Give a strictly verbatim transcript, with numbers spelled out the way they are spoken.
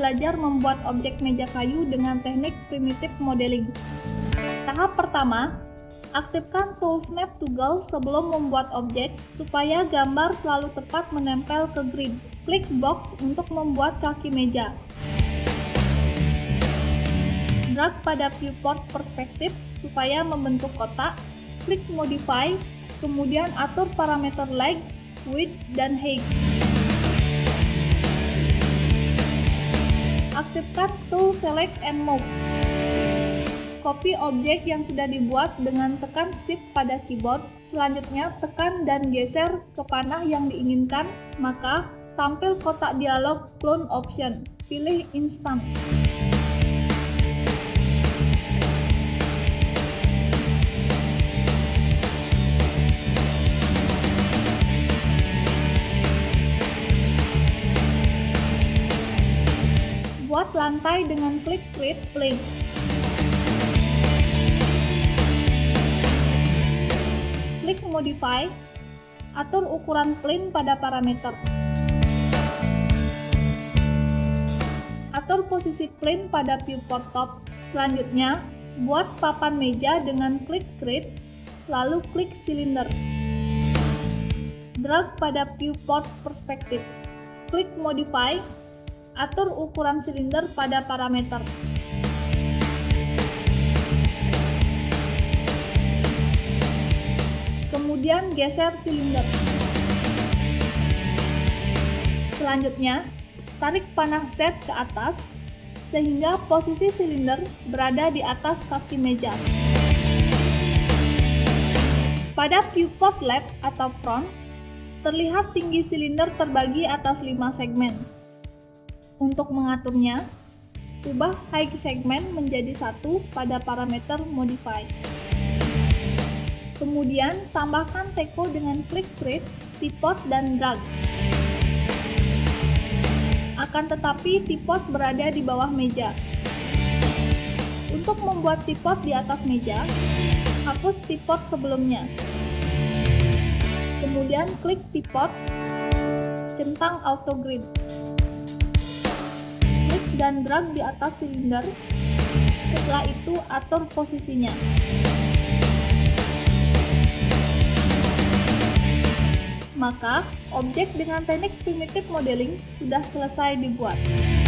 belajar membuat objek meja kayu dengan teknik primitive modeling. Tahap pertama, aktifkan tool Snap Toggle sebelum membuat objek supaya gambar selalu tepat menempel ke grid. Klik box untuk membuat kaki meja. Drag pada viewport perspektif supaya membentuk kotak. Klik Modify, kemudian atur parameter leg, width, dan height. Aktifkan tool Select and Move. Copy objek yang sudah dibuat dengan tekan Shift pada keyboard. Selanjutnya, tekan dan geser ke panah yang diinginkan, maka tampil kotak dialog Clone Option. Pilih Instant. Buat lantai dengan klik Create Plane. Klik Modify, atur ukuran plane pada parameter. Atur posisi plane pada viewport top. Selanjutnya, buat papan meja dengan klik Create, lalu klik Cylinder. Drag pada viewport perspektif. Klik Modify, atur ukuran silinder pada parameter. Kemudian geser silinder. Selanjutnya, tarik panah Z ke atas sehingga posisi silinder berada di atas kaki meja. Pada viewport left atau front, terlihat tinggi silinder terbagi atas lima segmen. Untuk mengaturnya, ubah height segmen menjadi satu pada parameter Modify. Kemudian, tambahkan teko dengan klik Create, Pivot, dan Drag. Akan tetapi, pivot berada di bawah meja. Untuk membuat pivot di atas meja, hapus pivot sebelumnya. Kemudian, klik Pivot, centang Auto Grid. Dan drag di atas silinder. Setelah itu atur posisinya. Maka, objek dengan teknik primitive modeling sudah selesai dibuat.